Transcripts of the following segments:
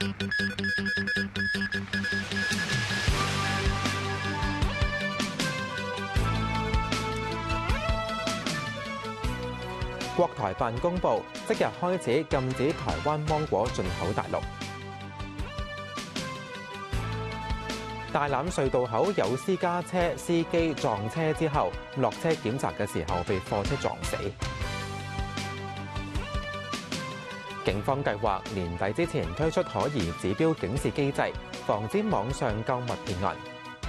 國台辦公佈，即日開始禁止台灣芒果進口大陸。大欖隧道口有私家車司機撞車之後，落車檢查嘅時候被貨車撞死。警方計劃年底之前推出可疑指標警示機制，防止網上購物騙案。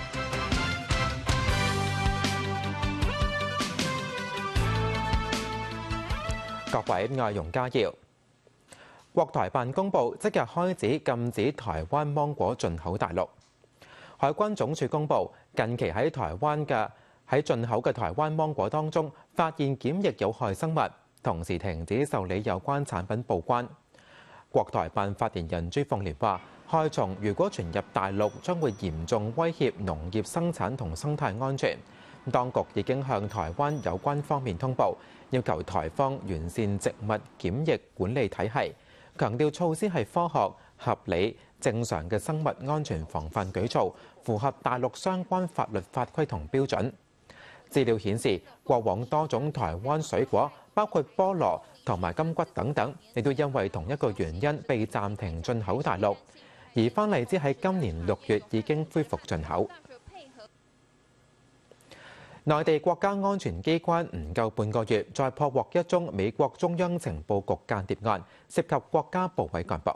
各位外傭家要，國台辦公佈，即日開始禁止台灣芒果進口大陸。海關總署公佈，近期喺進口嘅台灣芒果當中，發現檢疫有害生物，同時停止受理有關產品報關。國台辦發言人朱鳳蓮話：害蟲如果傳入大陸，將會嚴重威脅農業生產同生態安全。當局已經向台灣有關方面通報，要求台方完善植物檢疫管理體系，強調措施係科學、合理、正常嘅生物安全防範舉措，符合大陸相關法律法規同標準。資料顯示，過往多種台灣水果，包括菠蘿同埋金桔等等，亦都因為同一個原因被暫停進口大陸。而番荔枝喺今年6月已經恢復進口。內地國家安全機關唔夠半個月，再破獲一宗美國中央情報局間諜案，涉及國家部委幹部。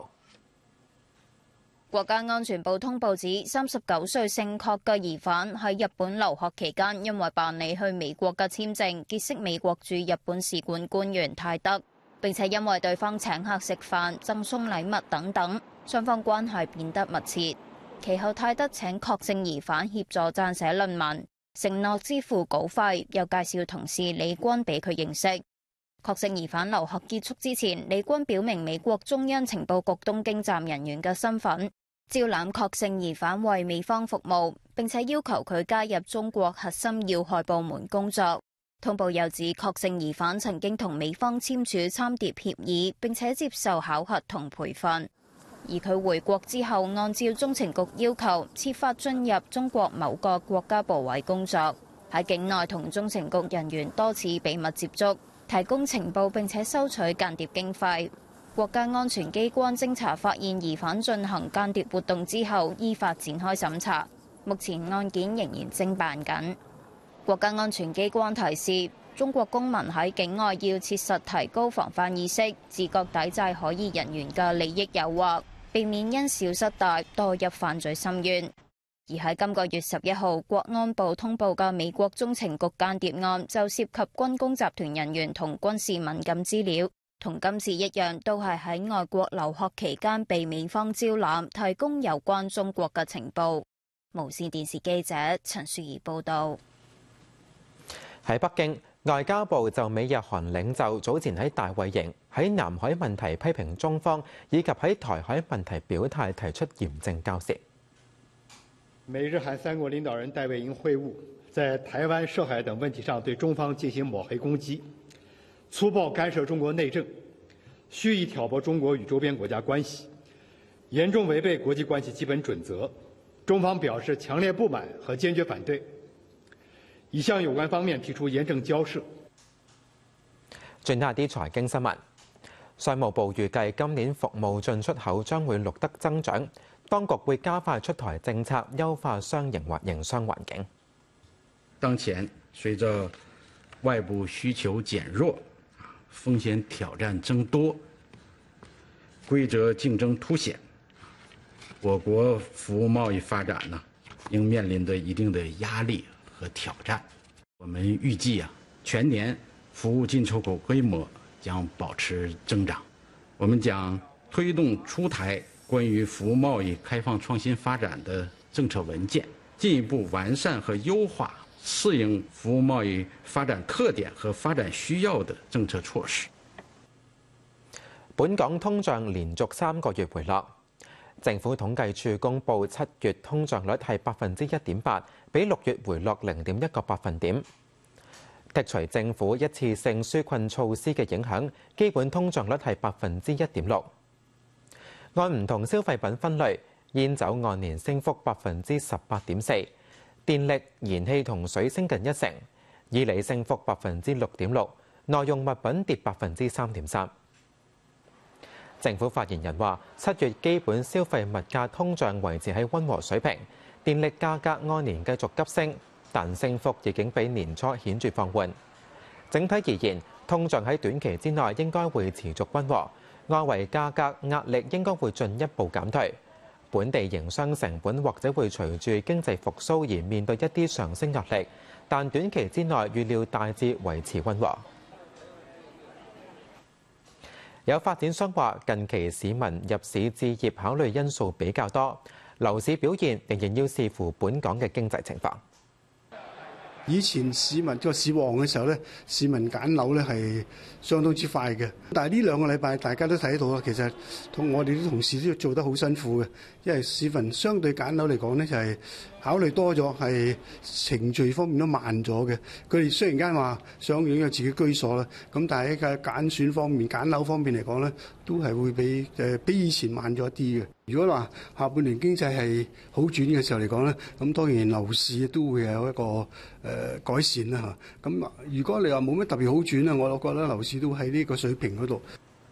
國家安全部通報指，39歲姓郝嘅疑犯喺日本留學期間，因為辦理去美國嘅簽證，結識美國駐日本使館官員泰德，並且因為對方請客食飯、贈送禮物等等，雙方關係變得密切。其後泰德請郝姓疑犯協助撰寫論文，承諾支付稿費，又介紹同事李軍俾佢認識。郝姓疑犯留學結束之前，李軍表明美國中央情報局東京站人員嘅身份，招攬郝姓疑犯為美方服務，並且要求佢加入中國核心要害部門工作。通報又指郝姓疑犯曾經同美方簽署參諜協議，並且接受考核同培訓。而佢回國之後，按照中情局要求，設法進入中國某個國家部委工作，喺境內同中情局人員多次秘密接觸，提供情報並且收取間諜經費。國家安全機關偵查發現疑犯進行間諜活動之後，依法展開審查。目前案件仍然偵辦緊。國家安全機關提示，中國公民喺境外要切實提高防範意識，自覺抵制可疑人員嘅利益誘惑，避免因小失大，墮入犯罪深淵。而喺今個月11號，國安部通報嘅美國中情局間諜案就涉及軍工集團人員同軍事敏感資料，同今次一樣，都係喺外國留學期間被美方招攬，提供有關中國嘅情報。無線電視記者陳雪兒報導。 喺北京，外交部就美日韓領袖早前喺大衛營喺南海問題批評中方，以及喺台海問題表態，提出嚴正交涉。 美日韓三國領導人大衛營會晤，在台灣、涉海等問題上對中方進行抹黑攻擊，粗暴干涉中國內政，蓄意挑撥中國與周邊國家關係，嚴重違背國際關係基本準則。中方表示強烈不滿和堅決反對，已向有關方面提出嚴正交涉。 轉下啲財經新聞，商務部預計今年服務進出口將會錄得增長，當局會加快出台政策，優化商營或營商環境。 當前隨着外部需求減弱，風險挑戰增多，規則競爭凸顯，我國服務貿易發展呢，應面臨着一定的壓力和挑戰。我們預計全年服務進出口規模將保持增長。我們將推動出台關於服務貿易開放創新發展的政策文件，進一步完善和優化適應服務貿易發展特點和發展需要的政策措施。 本港通脹連續3個月回落。政府統計處公佈7月通脹率係1.8%，比6月回落0.1個百分點。剔除政府一次性紓困措施嘅影響，基本通脹率係1.6%。 按唔同消費品分類，煙酒按年升幅18.4%，電力、燃氣同水升近1成，衣履升幅6.6%，耐用物品跌3.3%。政府發言人話：7月基本消費物價通脹維持喺溫和水平，電力價格按年繼續急升，但升幅已經比年初顯著放緩。整體而言，通脹喺短期之內應該會持續溫和，外圍價格壓力應該會進一步減退。本地營商成本或者會隨住經濟復甦而面對一啲上升壓力，但短期之內預料大致維持溫和。有發展商話，近期市民入市置業考慮因素比較多，樓市表現仍然要視乎本港嘅經濟情況。 以前市民個市旺嘅時候咧，市民揀樓咧係相當之快嘅。但係呢2個禮拜大家都睇到啦，其實我哋啲同事都做得好辛苦嘅，因為市民相對揀樓嚟講咧就係考慮多咗，係程序方面都慢咗嘅。佢哋雖然間話想擁有自己居所啦，咁但係喺揀選方面、揀樓方面嚟講咧，都係會比以前慢咗一啲嘅。如果話下半年經濟係好轉嘅時候嚟講咧，咁當然樓市都會有一個改善啦嚇。咁如果你話冇乜特別好轉啊，我覺得樓市都喺呢個水平嗰度。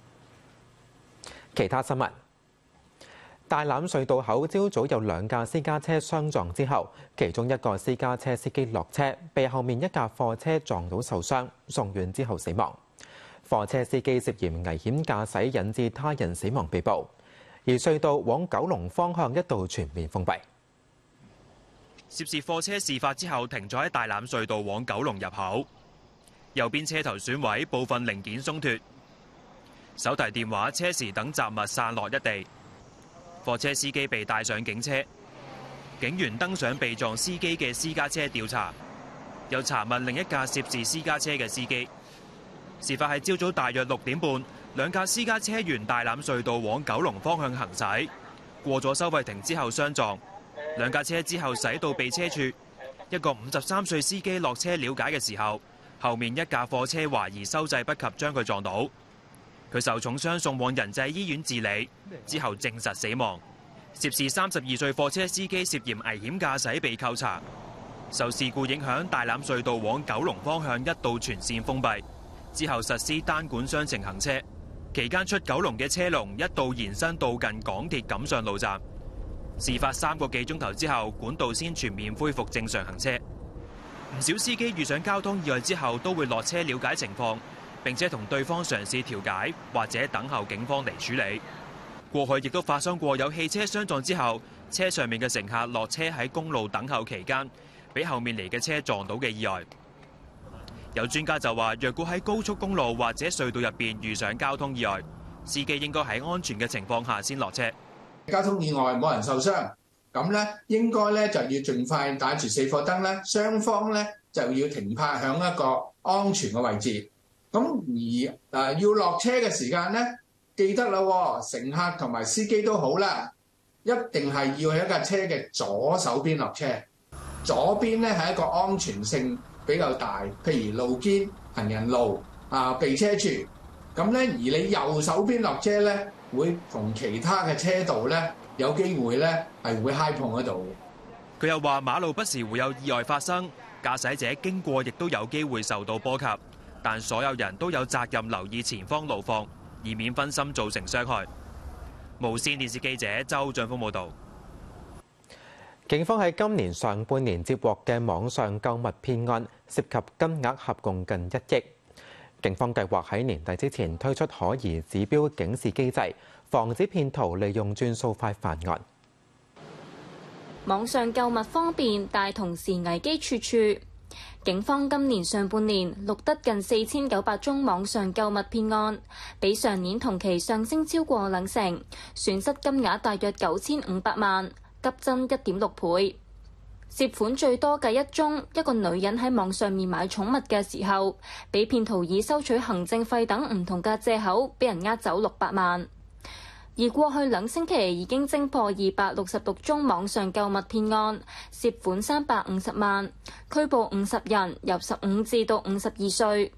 其他新聞：大欖隧道口朝早有2架私家車相撞之後，其中一個私家車司機落車，被後面一架貨車撞到受傷，送院之後死亡。貨車司機涉嫌危險駕駛引致他人死亡被捕。而隧道往九龍方向一度全面封閉。 涉事貨車事發之後停咗喺大欖隧道往九龍入口，右邊車頭損毀，部分零件鬆脱，手提電話、車匙等雜物散落一地。貨車司機被帶上警車，警員登上被撞司機嘅私家車調查，又查問另一架涉事私家車嘅司機。事發係朝早大約6點半。2架私家車沿大欖隧道往九龍方向行駛，過咗收費亭之後相撞。2架車之後駛到避車處，一個53歲司機落車了解嘅時候，後面一架貨車懷疑收掣不及將佢撞倒，佢受重傷送往仁濟醫院治理，之後證實死亡。涉事32歲貨車司機涉嫌危險駕駛被扣查。受事故影響，大欖隧道往九龍方向一度全線封閉，之後實施單管雙程行車。期間出九龍嘅車龍一度延伸到近港鐵錦上路站。事發3個幾鐘頭之後，管道先全面恢復正常行車。唔少司機遇上交通意外之後都會落車了解情況，並且同對方嘗試調解或者等候警方嚟處理。過去亦都發生過有汽車相撞之後，車上面嘅乘客落車喺公路等候期間，俾後面嚟嘅車撞到嘅意外。有專家就話，若果喺高速公路或者隧道入邊遇上交通意外，司機應該喺安全嘅情況下先落車。 交通意外冇人受傷，咁咧應該咧就要盡快打住4顆燈咧，雙方咧就要停泊響一個安全嘅位置。咁而要落車嘅時間咧，記得啦，乘客同埋司機都好啦，一定係要喺一架車嘅左手邊落車。左邊咧係一個安全性比較大，譬如路肩、行人路避車處。咁咧，而你右手邊落車咧，會同其他嘅車道咧有機會咧係會揩碰嗰度。 佢又話馬路不時會有意外發生，駕駛者經過亦都有機會受到波及，但所有人都有責任留意前方路況，以免分心造成傷害。無線電視記者周俊峰報導。 警方喺今年上半年接獲嘅網上購物騙案，涉及金額合共近1億。警方計劃喺年底之前推出可疑指標警示機制，防止騙徒利用轉數快犯案。 網上購物方便，但同時危機處處。警方今年上半年錄得近4900宗網上購物騙案，比上年同期上升超過20%，損失金額大約9500萬，急增1.6倍。涉款最多嘅一宗，一個女人喺網上面買寵物嘅時候，俾騙徒以收取行政費等唔同嘅藉口，俾人呃走600萬。而過去2星期已經偵破266宗網上購物騙案，涉款350萬，拘捕50人，由15至到52歲。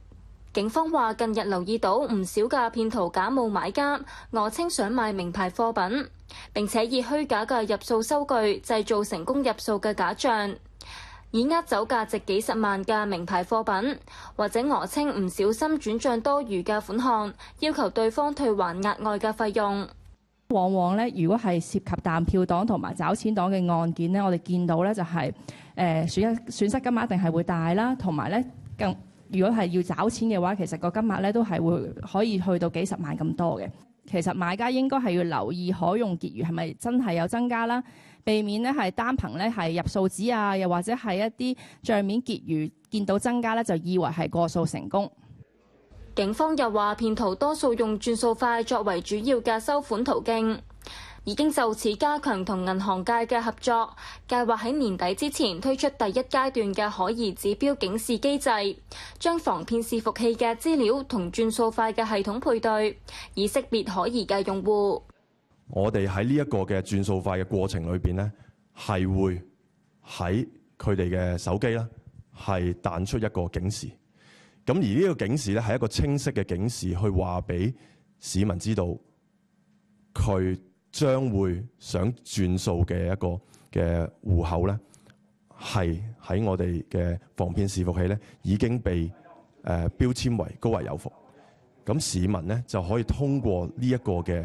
警方話近日留意到唔少嘅騙徒假冒買家，訛稱想買名牌貨品，並且以虛假嘅入數收據製造成功入數嘅假象，以呃走價值幾十萬嘅名牌貨品，或者訛稱唔小心轉帳多餘嘅款項，要求對方退還額外嘅費用。 往往咧，如果係涉及彈票黨同埋找錢黨嘅案件咧，我哋見到咧就係損失金額一定係會大啦，同埋咧如果係要找錢嘅話，其實個金額咧都係會可以去到幾十萬咁多嘅。其實買家應該係要留意可用結餘係咪真係有增加啦，避免咧係單憑咧係入數紙啊，又或者係一啲帳面結餘見到增加咧就以為係過數成功。 警方又話，騙徒多數用轉數快作為主要嘅收款途徑，已經就此加強同銀行界嘅合作，計劃喺年底之前推出第一階段嘅可疑指標警示機制，將防騙伺服器嘅資料同轉數快嘅系統配對，以識別可疑嘅用戶。 我哋喺呢一個嘅轉數快嘅過程裏邊呢，係會喺佢哋嘅手機啦，係彈出一個警示。咁而呢個警示咧係一個清晰嘅警示，去話俾市民知道佢將會想轉數嘅一個嘅戶口咧，係喺我哋嘅防騙伺服器咧已經被標籤為高危有伏。咁市民咧就可以通過呢一個嘅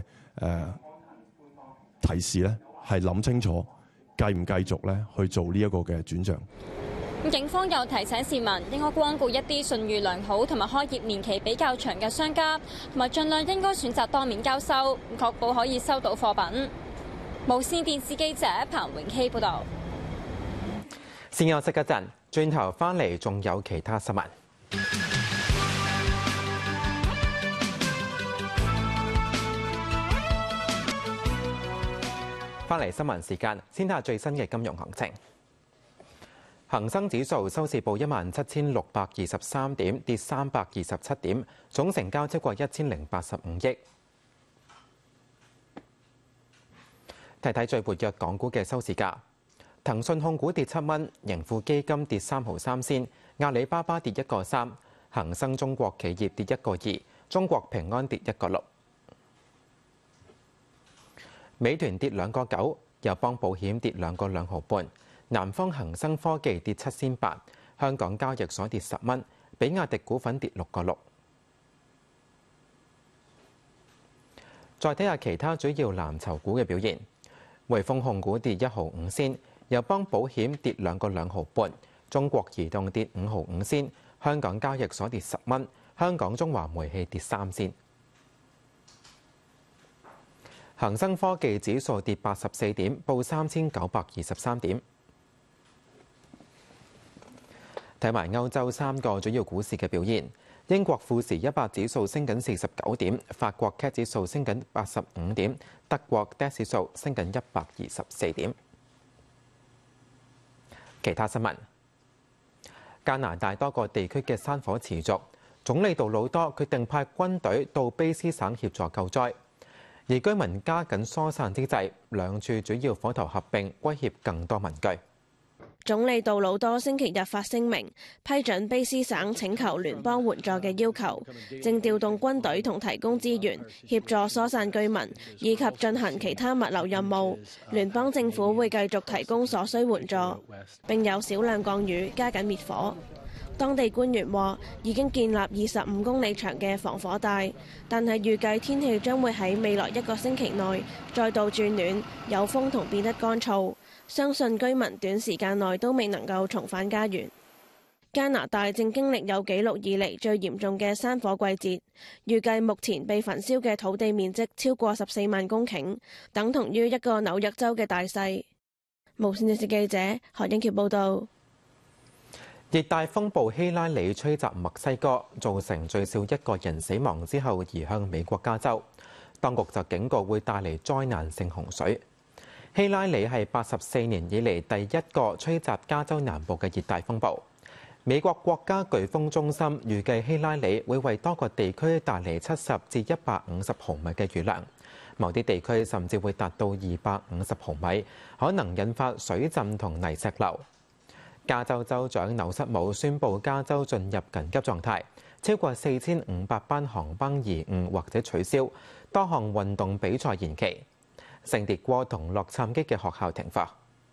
提示咧，係諗清楚繼唔繼續咧去做呢一個嘅轉賬。 警方又提醒市民應該光顧一啲信譽良好同埋開業年期比較長嘅商家，同埋盡量應該選擇當面交收，確保可以收到貨品。無線電視記者彭永熙報導。 先休息一陣，轉頭翻嚟仲有其他新聞。翻嚟新聞時間，先睇下最新嘅金融行情。恒生指數收市報17,623點，跌327點，總成交超過1085億。睇睇最活躍港股嘅收市價，騰訊控股跌7蚊，盈富基金跌3毫3仙，阿里巴巴跌1個3，恒生中國企業跌1個2，中國平安跌1個6。美團跌2個9，友邦保險跌2個2毫半。南方恒生科技跌7仙8，香港交易所跌10蚊，比亞迪股份跌6個6。再睇下其他主要藍籌股嘅表現，匯豐控股跌1毫5仙，友邦保險跌2個2毫半，中國移動跌5毫5仙，香港交易所跌10蚊，香港中華煤氣跌3仙。恒生科技指數跌84點，報3923點。睇埋歐洲3個主要股市嘅表現，英國富時100指數升緊49點，法國 CAC 指數升緊85點，德國 DAX 指數升緊124點。其他新聞，加拿大多個地區嘅山火持續，總理杜魯多決定派軍隊到卑詩省協助救災，而居民加緊疏散之際，兩處主要火頭合併，威脅更多民居。 總理杜魯多星期日發聲明，批准卑詩省請求聯邦援助嘅要求，正調動軍隊同提供資源協助疏散居民，以及進行其他物流任務。聯邦政府會繼續提供所需援助，並有少量降雨加緊滅火。當地官員話已經建立25公里長嘅防火帶，但係預計天氣將會喺未來1個星期內再度轉暖，有風同變得乾燥。相信居民短時間內都未能夠重返家園。加拿大正經歷有紀錄以嚟最嚴重嘅山火季節，預計目前被焚燒嘅土地面積超過14萬公頃，等同於一個紐約州嘅大細。無線電視記者何英橋報導。 熱帶風暴希拉里吹襲墨西哥，造成最少1個人死亡之後移向美國加州，當局就警告會帶嚟災難性洪水。希拉里係84年以嚟第一個吹襲加州南部嘅熱帶風暴。美國國家颶風中心預計希拉里會為多個地區帶嚟70至150毫米嘅雨量，某啲地區甚至會達到250毫米，可能引發水浸同泥石流。加州州長紐瑟姆宣布加州進入緊急狀態， 超過4500班航班延誤或者取消，多項運動比賽延期。聖迭戈同洛杉磯嘅學校停課。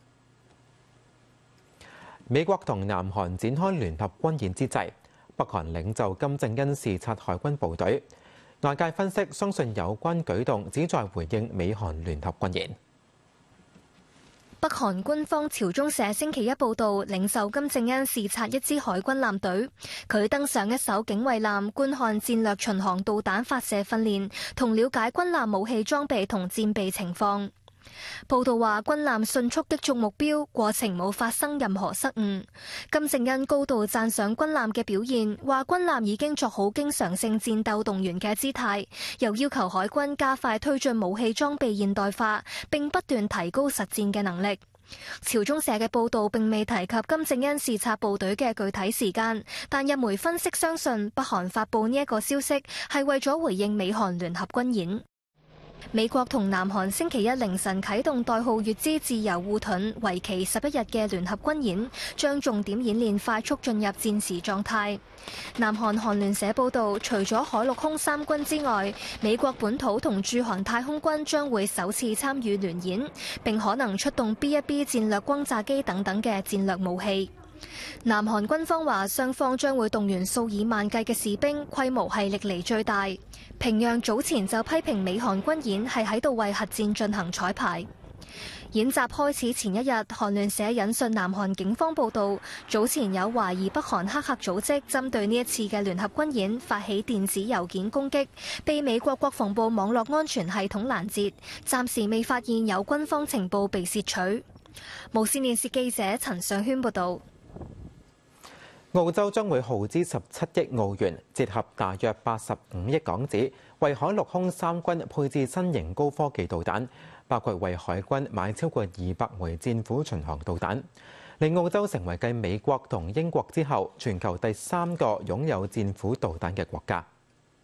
美國同南韓展開聯合軍演之際，北韓領袖金正恩視察海軍部隊。外界分析相信有關舉動旨在回應美韓聯合軍演。 北韓軍方朝中社星期一報導，領袖金正恩視察一支海軍艦隊，佢登上一艘警衛艦觀看戰略巡航導彈發射訓練，同了解軍艦武器裝備同戰備情況。報道話，軍艦迅速擊中目標，過程冇發生任何失誤。金正恩高度讚賞軍艦嘅表現，話軍艦已經作好經常性戰鬥動員嘅姿態，又要求海軍加快推進武器裝備現代化，並不斷提高實戰嘅能力。朝中社嘅報道並未提及金正恩視察部隊嘅具體時間，但日媒分析相信北韓發佈呢一個消息係為咗回應美韓聯合軍演。美國同南韓星期一凌晨啟動代號乙支自由護盾，為期11日嘅聯合軍演，將重點演練快速進入戰時狀態。南韓韓聯社報導，除咗海陸空三軍之外，美國本土同駐韓太空軍將會首次參與聯演，並可能出動 B-1B 戰略轟炸機等等嘅戰略武器。南韓軍方話，雙方將會動員數以萬計嘅士兵，規模係歷嚟最大。平壤早前就批評美韓軍演係喺度為核戰進行彩排。演習開始前一日，韓聯社引述南韓警方報導，早前有懷疑北韓黑客組織針對呢一次嘅聯合軍演發起電子郵件攻擊，被美國國防部網絡安全系統攔截，暫時未發現有軍方情報被竊取。無線電視記者陳上軒報導。 澳洲將會耗資17億澳元，折合大約85億港紙，為海陸空三軍配置新型高科技導彈，包括為海軍買超過200枚戰斧巡航導彈，令澳洲成為繼美國同英國之後，全球第3個擁有戰斧導彈嘅國家。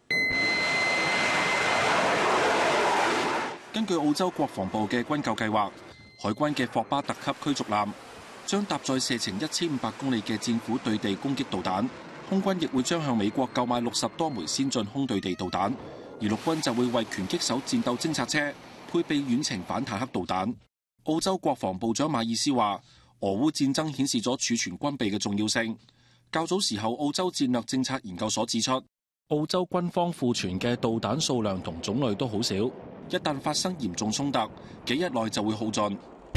根據澳洲國防部嘅軍購計劃，海軍嘅霍巴特級驅逐艦將搭載射程1500公里嘅戰斧對地攻擊導彈，空軍亦會將向美國購買60多枚先進空對地導彈，而陸軍就會為拳擊手戰鬥偵察車配備遠程反坦克導彈。澳洲國防部長馬爾斯話，俄烏戰爭顯示咗儲存軍備嘅重要性。較早時候，澳洲戰略政策研究所指出，澳洲軍方庫存嘅導彈數量同種類都好少，一旦發生嚴重衝突，幾日內就會耗盡。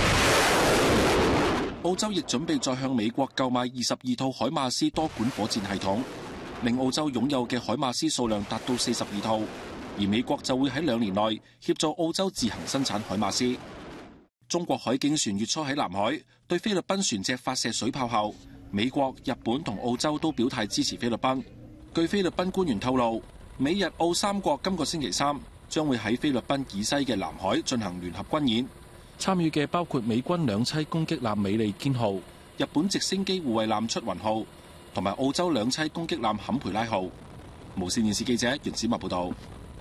澳洲亦準備再向美國購買22套海馬斯多管火箭系統，令澳洲擁有嘅海馬斯數量達到42套，而美國就會喺2年內協助澳洲自行生產海馬斯。中國海警船月初喺南海對菲律賓船隻發射水炮後，美國、日本同澳洲都表態支持菲律賓。據菲律賓官員透露，美日澳三國今個星期3將會喺菲律賓以西嘅南海進行聯合軍演。參與嘅包括美軍兩棲攻擊艦美利堅號、日本直升機護衛艦出雲號，同埋澳洲兩棲攻擊艦坎培拉號。無線電視記者袁子墨報道。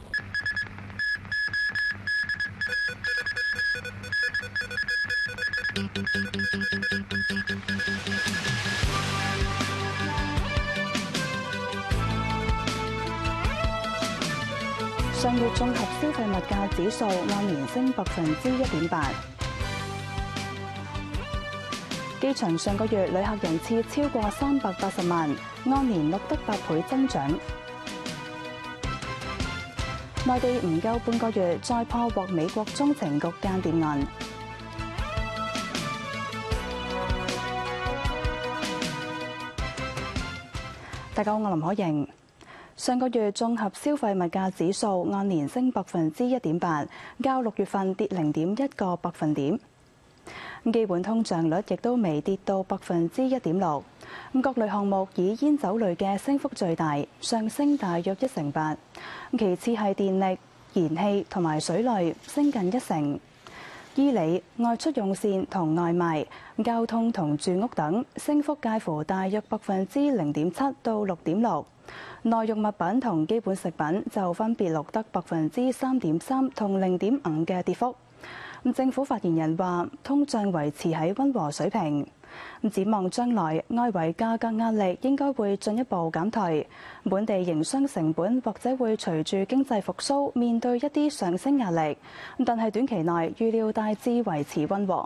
上月綜合消費物價指數按年升1.8%。機場上個月旅客人次超過380萬，按年錄得8倍增長。內地唔夠半個月再破獲美國中情局間諜案。大家好，我林可瑩。上個月綜合消費物價指數按年升1.8%，較6月份跌0.1個百分點。基本通脹率亦都微跌到1.6%。各類項目以煙酒類嘅升幅最大，上升大約8%。其次係電力、燃氣同埋水類，升近1%。衣履、外出用膳同外賣、交通同住屋等，升幅介乎大約0.7%到6.6%。耐用物品同基本食品就分別錄得3.3%同0.5%嘅跌幅。政府發言人話，通脹維持喺溫和水平。 展望將來，外圍價格壓力應該會進一步減退，本地營商成本或者會隨住經濟復甦面對一啲上升壓力，但係短期內預料大致維持溫和。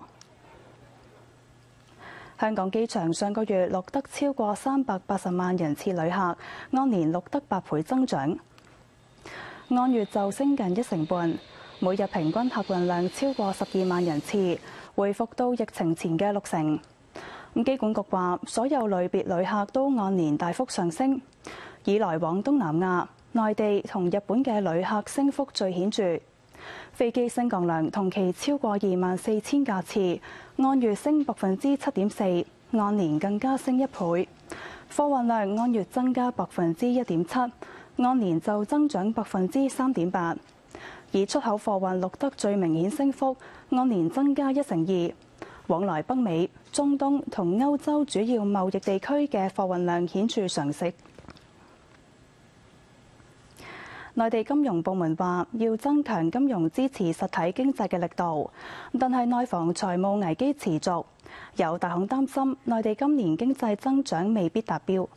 香港機場上個月錄得超過380萬人次旅客，按年錄得8倍增長，按月就升近1.5%，每日平均客運量超過12萬人次，回復到疫情前嘅60%。機管局話，所有類別旅客都按年大幅上升，以來往東南亞、內地同日本嘅旅客升幅最顯著。飛機升降量同期超過24,000架次，按月升7.4%，按年更加升1倍。貨運量按月增加1.7%，按年就增長3.8%。而出口貨運錄得最明顯升幅，按年增加1.2%。往來北美、中東同歐洲主要貿易地區嘅貨運量顯著上升。內地金融部門話要增強金融支持實體經濟嘅力度，但係內房財務危機持續，有大行擔心內地今年經濟增長未必達標。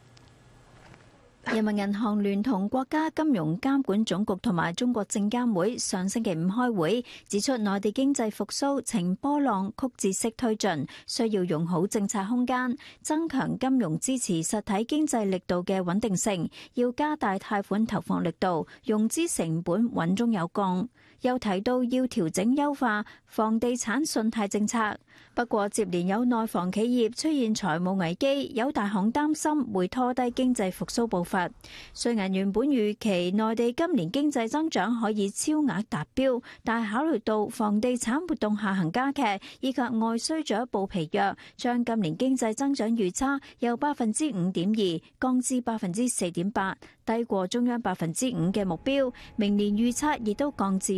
人民銀行聯同國家金融監管總局同埋中國證監會上星期五開會，指出內地經濟復甦呈波浪曲折式推進，需要用好政策空間，增強金融支持實體經濟力度嘅穩定性，要加大貸款投放力度，融資成本穩中有降。又提到要調整優化房地產信貸政策。不過接連有內房企業出現財務危機，有大行擔心會拖低經濟復甦步伐。瑞銀原本預期內地今年經濟增長可以超額達標，但係考慮到房地產活動下行加劇以及外需進一步疲弱，將今年經濟增長預測由5.2%降至4.8%，低過中央5%嘅目標。明年預測亦都降至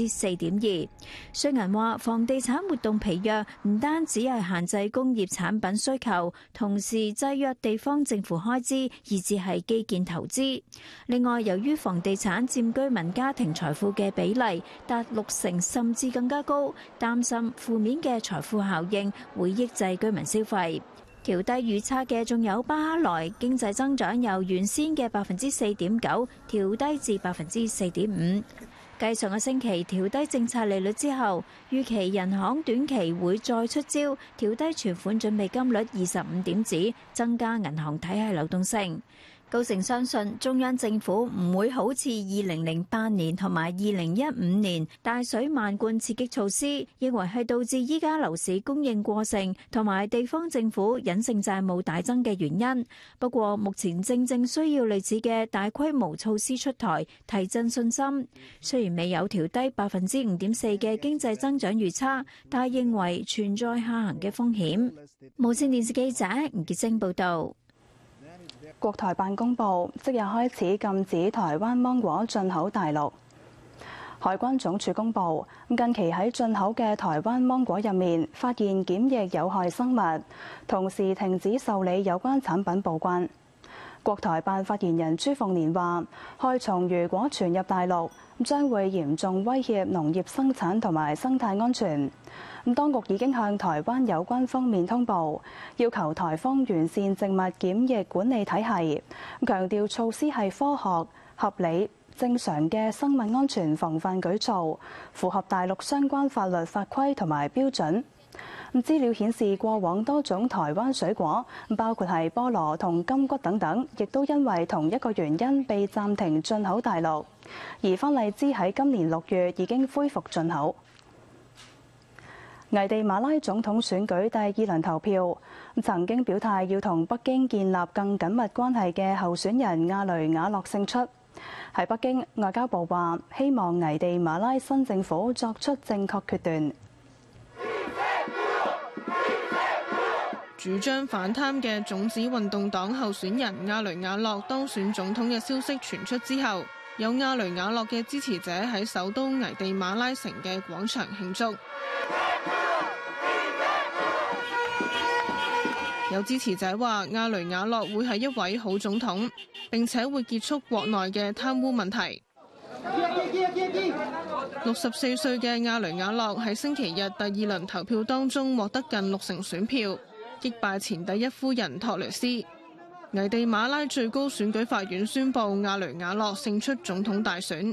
4.2%。瑞銀話房地產活動疲弱唔單止係限制工業產品需求，同時制約地方政府開支，以至係基建投資。另外，由於房地產佔居民家庭財富嘅比例達60%甚至更加高，擔心負面嘅財富效應會抑制居民消費。調低預測嘅仲有巴哈萊經濟增長由原先嘅4.9%調低至4.5%。繼上個星期調低政策利率之後，預期人行短期會再出招，調低存款準備金率25點子，增加銀行體系流動性。高盛相信中央政府唔會好似2008年同埋2015年大水漫灌刺激措施，認為係導致依家樓市供應過剩同埋地方政府隱性債務大增嘅原因。不過目前正需要類似嘅大規模措施出台，提振信心。雖然未有調低5.4%嘅經濟增長預測，但係認為存在下行嘅風險。無線電視記者吳潔晶報導。 國台辦公佈，即日開始禁止台灣芒果進口大陸。海關總署公佈，近期喺進口嘅台灣芒果入面發現檢疫有害生物，同時停止受理有關產品報關。國台辦發言人朱鳳蓮話，害蟲如果傳入大陸，將會嚴重威脅農業生產同埋生態安全。當局已經向台灣有關方面通報，要求台方完善植物檢疫管理體系，強調措施係科學、合理、正常嘅生物安全防範舉措，符合大陸相關法律法規同埋標準。資料顯示，過往多種台灣水果，包括係菠蘿同金桔等等，亦都因為同一個原因被暫停進口大陸。而番荔枝喺今年6月已經恢復進口。危地馬拉總統選舉第2輪投票，曾經表態要同北京建立更緊密關係嘅候選人亞雷亞洛勝出。喺北京，外交部話希望危地馬拉新政府作出正確決斷。 主張反貪嘅種子運動黨候選人亞雷亞洛當選總統嘅消息傳出之後，有亞雷亞洛嘅支持者喺首都危地馬拉城嘅廣場慶祝。有支持者話亞雷亞洛會係一位好總統，並且會結束國內嘅貪污問題。64歲嘅亞雷亞洛喺星期日第2輪投票當中獲得近60%選票， 擊敗前第一夫人托雷斯。危地馬拉最高選舉法院宣布亞雷亞諾勝出總統大選。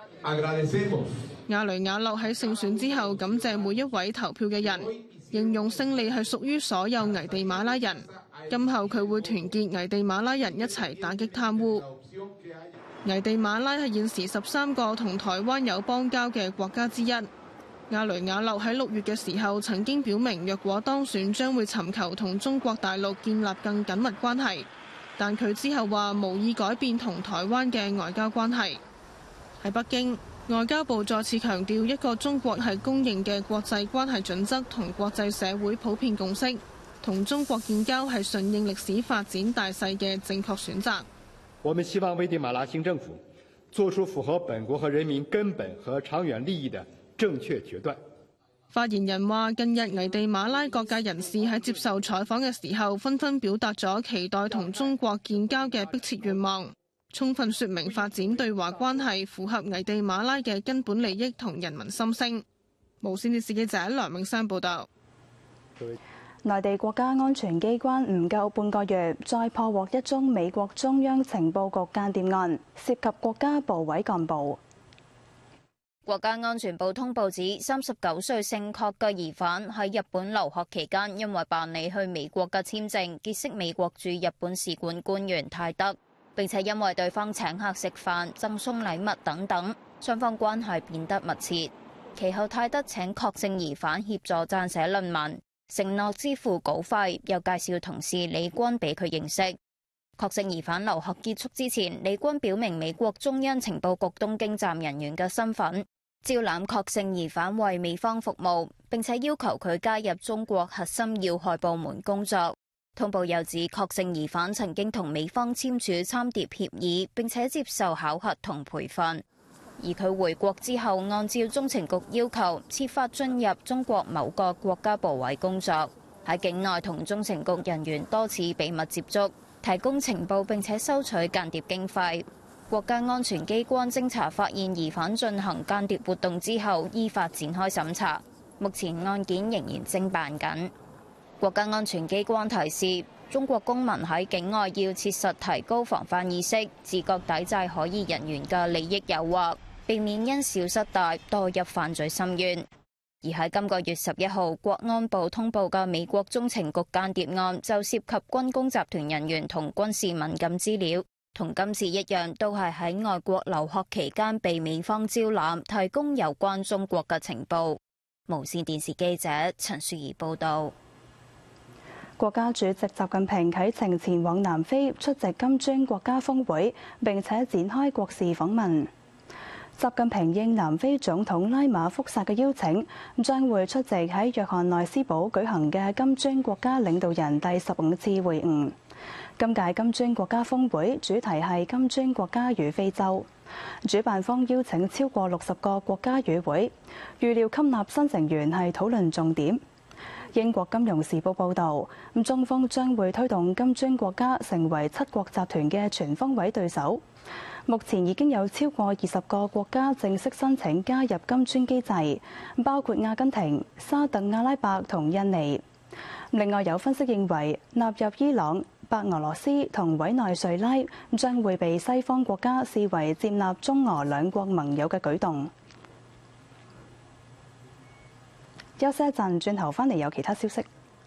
亞雷亞諾喺勝選之後感謝每一位投票嘅人，形容勝利係屬於所有危地馬拉人。今後佢會團結危地馬拉人一齊打擊貪污。危地馬拉係現時13個同台灣有邦交嘅國家之一。亞雷亞諾喺6月嘅時候曾經表明，若果當選將會尋求同中國大陸建立更緊密關係，但佢之後話無意改變同台灣嘅外交關係。喺北京，外交部再次強調一個中國係公認嘅國際關係準則同國際社會普遍共識，同中國建交係順應歷史發展大勢嘅正確選擇。 我們希望危地馬拉新政府做出符合本國和人民根本和長遠利益的正確決斷。 發言人話：近日危地馬拉各界人士喺接受採訪嘅時候，紛紛表達咗期待同中國建交嘅迫切願望，充分說明發展對華關係符合危地馬拉嘅根本利益同人民心聲。無線電視記者梁永山報導。 內地國家安全機關唔夠半個月，再破獲一宗美國中央情報局間諜案，涉及國家部委幹部。 國家安全部通報指，39歲姓郝嘅疑犯喺日本留學期間，因為辦理去美國嘅簽證，結識美國駐日本使館官員泰德，並且因為對方請客食飯、贈送禮物等等，雙方關係變得密切。其後泰德請郝姓疑犯協助撰寫論文，承諾支付稿費，又介紹同事李軍俾佢認識。郝姓疑犯留學結束之前，李軍表明美國中央情報局東京站人員嘅身份，招攬郝姓疑犯為美方服務，並且要求佢加入中國核心要害部門工作。通報又指郝姓疑犯曾經同美方簽署參諜協議，並且接受考核同培訓。而佢回國之後，按照中情局要求，設法進入中國某個國家部委工作，喺境內同中情局人員多次秘密接觸，提供情報並且收取間諜經費。國家安全機關偵查發現疑犯進行間諜活動之後，依法展開審查。目前案件仍然偵辦緊。國家安全機關提示，中國公民喺境外要切實提高防範意識，自覺抵制可疑人員嘅利益誘惑，避免因小失大墮入犯罪深淵。而喺今個月11號，國安部通報嘅美國中情局間諜案就涉及軍工集團人員同軍事敏感資料，同今次一樣，都係喺外國留學期間被美方招攬，提供有關中國嘅情報。無線電視記者陳雪兒報導。 國家主席習近平啟程前往南非出席金磚國家峰會，並且展開國事訪問。習近平應南非總統拉馬福薩嘅邀請，將會出席喺約翰內斯堡舉行嘅金磚國家領導人第15次會晤。今屆金磚國家峰會主題係金磚國家與非洲，主辦方邀請超過60個國家與會，預料吸納新成員係討論重點。英國金融時報報導，中方將會推動金磚國家成為7國集團嘅全方位對手。目前已經有超過20個國家正式申請加入金磚機制，包括阿根廷、沙特阿拉伯同印尼。另外有分析認為，納入伊朗、白俄羅斯同委內瑞拉將會被西方國家視為接納中俄兩國盟友嘅舉動。休息一陣，轉頭返嚟有其他消息。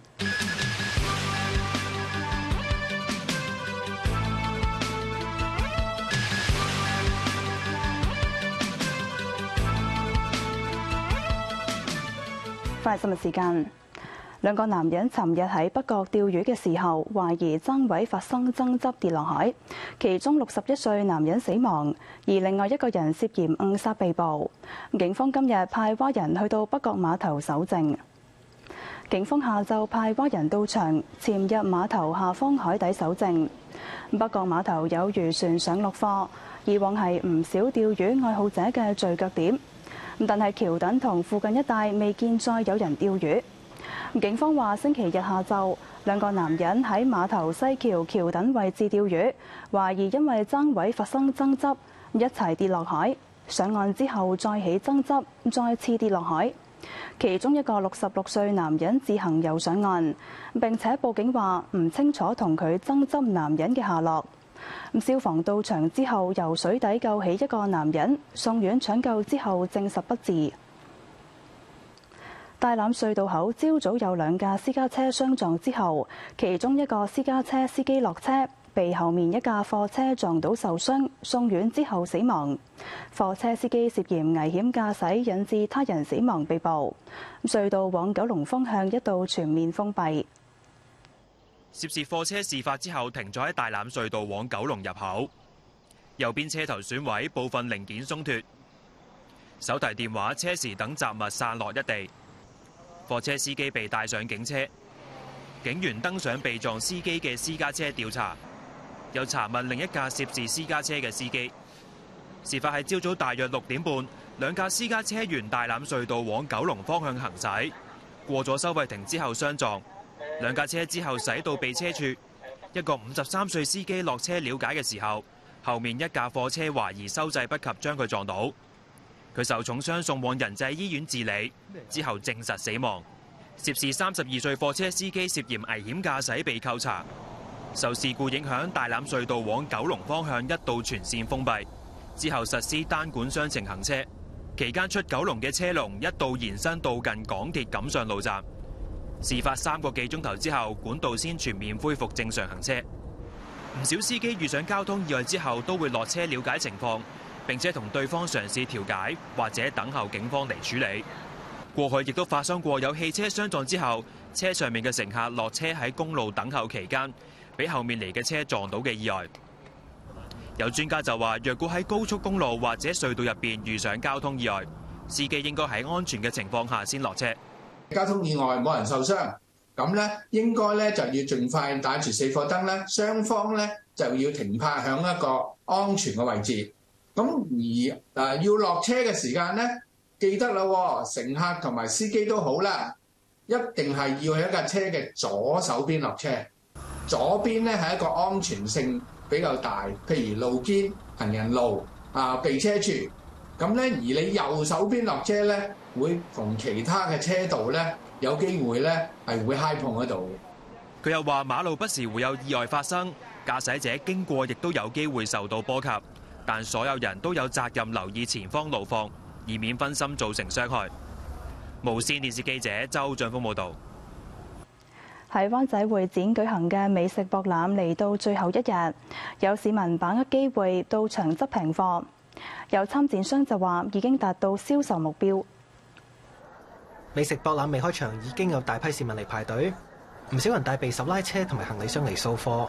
快新聞時間，兩個男人尋日喺北角釣魚嘅時候，懷疑爭位發生爭執跌落海，其中61歲男人死亡，而另外一個人涉嫌誤殺被捕。警方今日派蛙人去到北角碼頭搜證。警方下晝派蛙人到場，潛入碼頭下方海底搜證。北角碼頭有漁船上落貨，以往係唔少釣魚愛好者嘅聚腳點。但係橋墩同附近一帶未見再有人釣魚。警方話星期日下晝，兩個男人喺碼頭西橋橋墩位置釣魚，懷疑因為爭位發生爭執，一齊跌落海。上岸之後再起爭執，再次跌落海。 其中一個66歲男人自行游上岸，並且報警話唔清楚同佢爭執男人嘅下落。消防到場之後，由水底救起一個男人，送院搶救之後證實不治。大欖隧道口朝早有2架私家車相撞之後，其中一個私家車司機落車，被後面一架貨車撞到受傷，送院之後死亡。貨車司機涉嫌危險駕駛引致他人死亡被捕。隧道往九龍方向一度全面封閉。 涉事貨車事發之後停咗喺大欖隧道往九龍入口，右邊車頭損毀，部分零件鬆脫，手提電話、車匙等雜物散落一地。貨車司機被帶上警車，警員登上被撞司機嘅私家車調查。又查問另一架涉事私家車嘅司機。事發係朝早大約6點半，2架私家車沿大欖隧道往九龍方向行駛，過咗收費亭之後相撞。2架車之後駛到避車處，一個53歲司機落車了解嘅時候，後面一架貨車懷疑收掣不及將佢撞到，佢受重傷送往仁濟醫院治理，之後證實死亡。涉事32歲貨車司機涉嫌危險駕駛被扣查。受事故影響，大欖隧道往九龍方向一度全線封閉，之後實施單管雙程行車。期間出九龍嘅車龍一度延伸到近港鐵錦上路站。事發3個幾鐘頭之後，管道先全面恢復正常行車。唔少司機遇上交通意外之後，都會落車了解情況，並且同對方嘗試調解，或者等候警方嚟處理。過去亦都發生過有汽車相撞之後，車上面嘅乘客落車喺公路等候期間，俾後面嚟嘅車撞到嘅意外。有專家就話，若果喺高速公路或者隧道入邊遇上交通意外，司機應該喺安全嘅情況下先落車。 交通意外冇人受傷，咁咧應該咧就要盡快打住4課燈咧，雙方咧就要停泊響一個安全嘅位置。咁而要落車嘅時間咧，記得啦，乘客同埋司機都好啦，一定係要喺一架車嘅左手邊落車。左邊咧係一個安全性比較大，譬如路肩、行人路避車處。咁咧，而你右手邊落車咧，會同其他嘅車道咧有機會咧係會揩碰嗰度。 佢又話馬路不時會有意外發生，駕駛者經過亦都有機會受到波及，但所有人都有責任留意前方路況，以免分心造成傷害。無線電視記者周俊峰報導。 喺灣仔會展舉行嘅美食博覽嚟到最後一日，有市民把握機會到場執平貨。有參展商就話已經達到銷售目標。 美食博覽未開場已經有大批市民嚟排隊，唔少人帶備手拉車同埋行李箱嚟掃貨。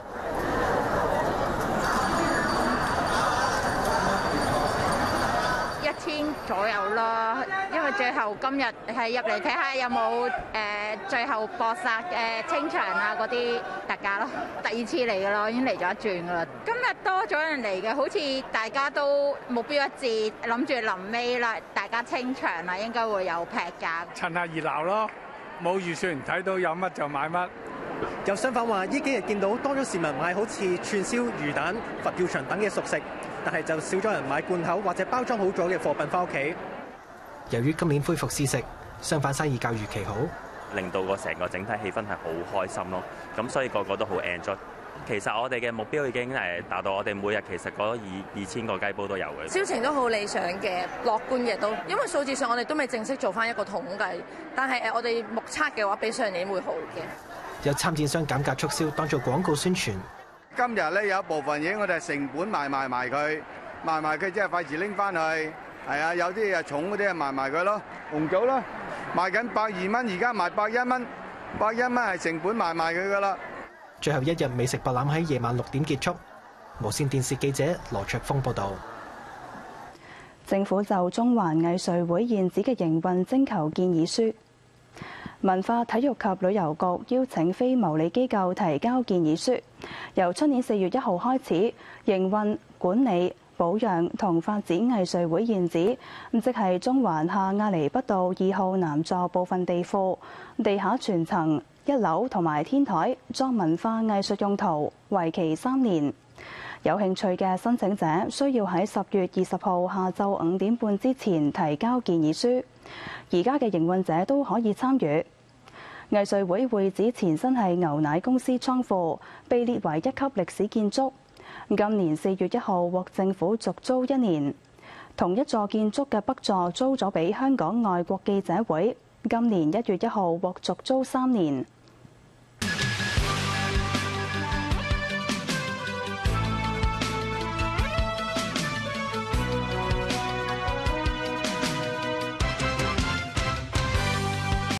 1000左右啦，因為最後今日係入嚟睇下有冇最後搏殺清場啊嗰啲特價咯。第2次嚟㗎啦，已經嚟咗一轉㗎啦。今日多咗人嚟嘅，好似大家都目標一致，諗住臨尾啦，大家清場啦，應該會有劈價。 趁下熱鬧咯，冇預算睇到有乜就買乜。 有商販話：呢幾日見到多咗市民買好似串燒、魚蛋、佛跳牆等嘅熟食，但係就少咗人買罐頭或者包裝好咗嘅貨品翻屋企。由於今年恢復試食，商販生意較預期好， 令到個成個整體氣氛係好開心咯。咁所以個個都好 enjoy。其實我哋嘅目標已經達到，我哋每日其實嗰2000個雞煲都有嘅。 銷情都好理想嘅，樂觀嘅都，因為數字上我哋都未正式做翻一個統計，但係我哋目測嘅話比上年會好嘅。 有參展商減價促銷當做廣告宣傳。 今日咧有一部分嘢我哋係成本賣佢，即係費事拎翻去。係啊，有啲重嗰啲賣埋佢咯。紅棗啦，賣緊120蚊，而家賣101蚊，101蚊係成本賣佢噶啦。 最後一日美食博覽喺夜晚6點結束。無線電視記者羅卓峰報導。 政府就中環藝穗會現址嘅營運徵求建議書。文化體育及旅遊局邀請非牟利機構提交建議書，由出年4月1號開始營運、管理、保養同發展藝穗會現址，即係中環下亞厘畢道2號南座部分地庫、地下全層、1樓同埋天台作文化藝術用途，為期3年。有興趣嘅申請者需要喺10月20號下晝5點半之前提交建議書。 而家嘅營運者都可以參與。藝穗會會址前身係牛奶公司倉庫，被列為一級歷史建築。今年4月1號獲政府續租1年。同一座建築嘅北座租咗俾香港外國記者會，今年1月1號獲續租3年。